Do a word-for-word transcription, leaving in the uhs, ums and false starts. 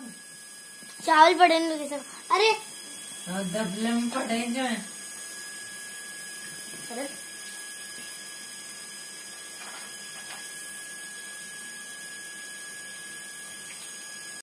चावल पड़े नहीं किसी को। अरे दबले में पड़े जो है। अरे